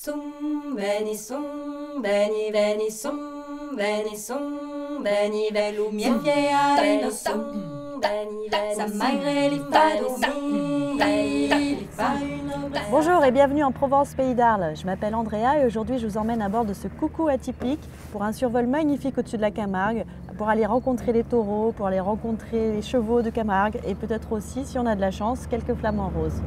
Bonjour et bienvenue en Provence Pays d'Arles. Je m'appelle Andrea et aujourd'hui je vous emmène à bord de ce coucou atypique pour un survol magnifique au-dessus de la Camargue, pour aller rencontrer les taureaux, pour aller rencontrer les chevaux de Camargue et peut-être aussi, si on a de la chance, quelques flamants roses.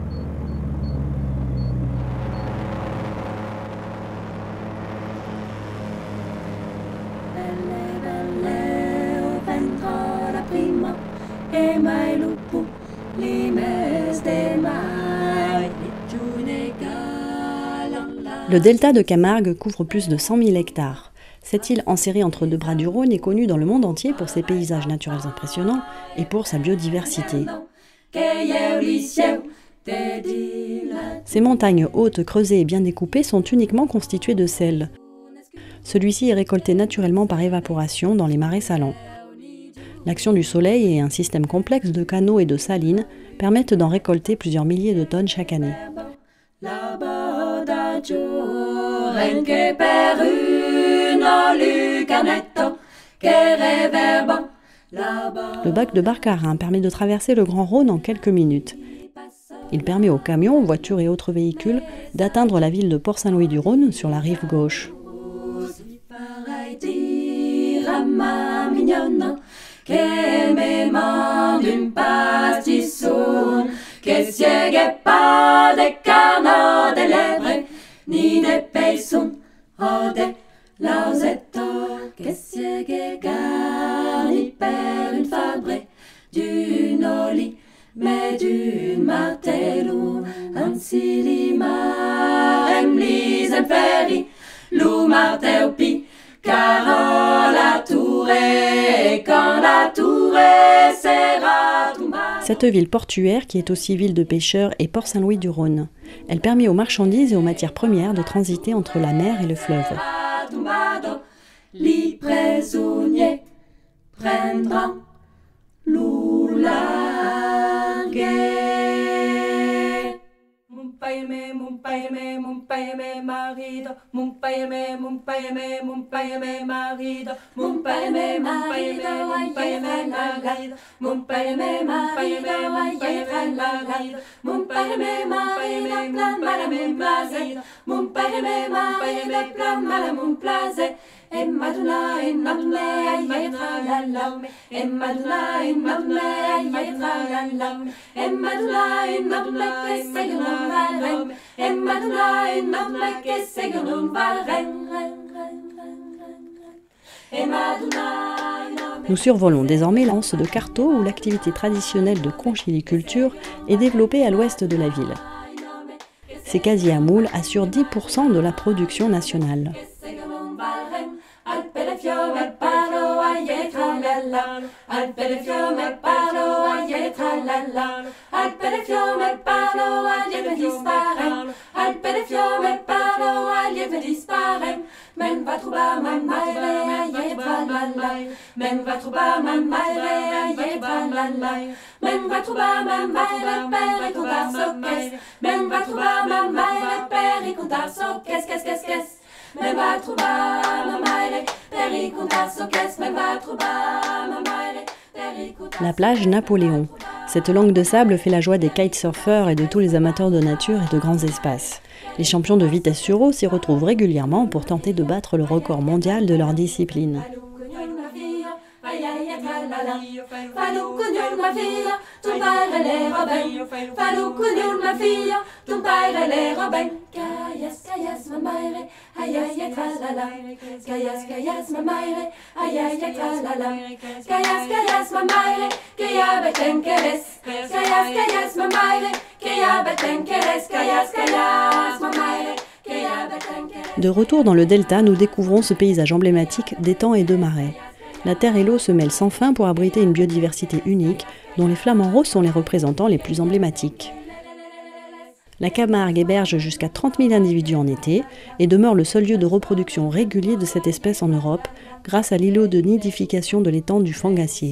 Le delta de Camargue couvre plus de 100 000 hectares. Cette île enserrée entre deux bras du Rhône est connue dans le monde entier pour ses paysages naturels impressionnants et pour sa biodiversité. Ces montagnes hautes, creusées et bien découpées sont uniquement constituées de sel. Celui-ci est récolté naturellement par évaporation dans les marais salants. L'action du soleil et un système complexe de canaux et de salines permettent d'en récolter plusieurs milliers de tonnes chaque année. Le bac de Barcarin permet de traverser le Grand Rhône en quelques minutes. Il permet aux camions, voitures et autres véhicules d'atteindre la ville de Port-Saint-Louis-du-Rhône sur la rive gauche. Cette ville portuaire, qui est aussi ville de pêcheurs, est Port-Saint-Louis-du-Rhône. Elle permet aux marchandises et aux matières premières de transiter entre la mer et le fleuve. Nous survolons désormais l'anse de Carteau où l'activité traditionnelle de conchiliculture est développée à l'ouest de la ville. Ces casiers à moules assurent 10% de la production nationale. La plage Napoléon. Cette langue de sable fait la joie des kitesurfers et de tous les amateurs de nature et de grands espaces. Les champions de vitesse sur eau s'y retrouvent régulièrement pour tenter de battre le record mondial de leur discipline. De retour dans le delta, nous découvrons ce paysage emblématique d'étangs et de marais. La terre et l'eau se mêlent sans fin pour abriter une biodiversité unique, dont les flamants roses sont les représentants les plus emblématiques. La Camargue héberge jusqu'à 30 000 individus en été et demeure le seul lieu de reproduction régulier de cette espèce en Europe, grâce à l'îlot de nidification de l'étang du Fangassier.